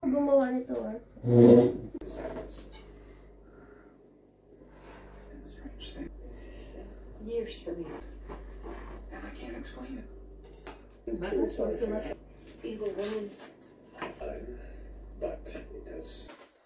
Gumawa nito Years for me. And I can't explain it. Evil woman. But it has.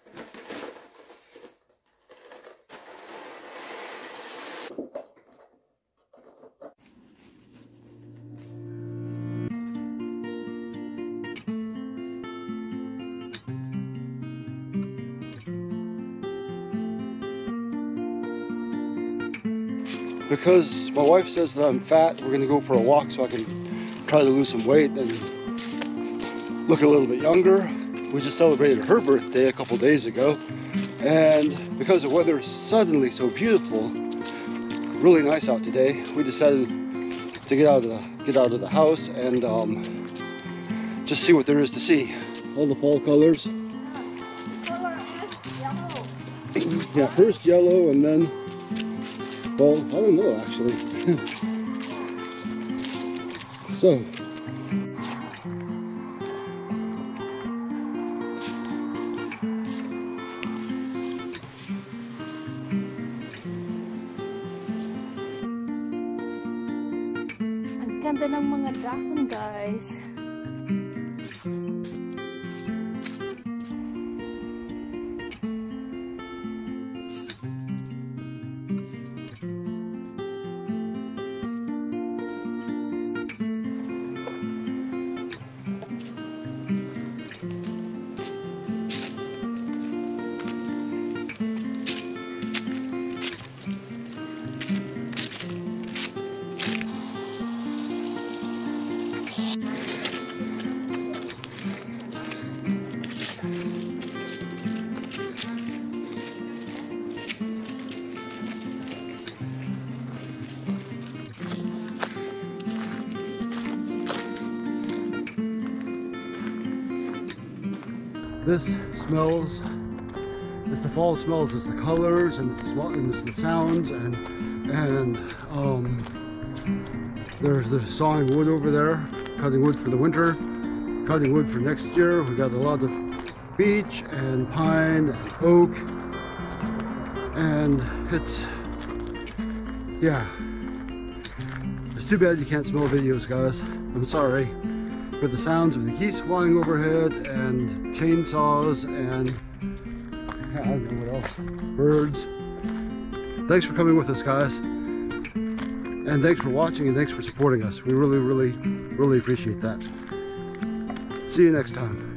Because my wife says that I'm fat, we're gonna go for a walk so I can try to lose some weight and look a little bit younger. We just celebrated her birthday a couple days ago, and because the weather is suddenly so beautiful, really nice out today, we decided to get out of the house and just see what there is to see. All the fall colors. Yeah, first yellow and then, well, I don't know actually. So, ang ganda ng mga dahon, guys. this smells, it's the fall smells, it's the colors and it's the smell and it's the sounds and there's sawing wood over there, cutting wood for the winter, cutting wood for next year. We got a lot of beech and pine and oak, and it's, yeah, it's too bad you can't smell videos, guys. I'm sorry. But the sounds of the geese flying overhead and chainsaws and I don't know what else, birds. Thanks for coming with us, guys, and thanks for watching and thanks for supporting us. We really appreciate that. See you next time.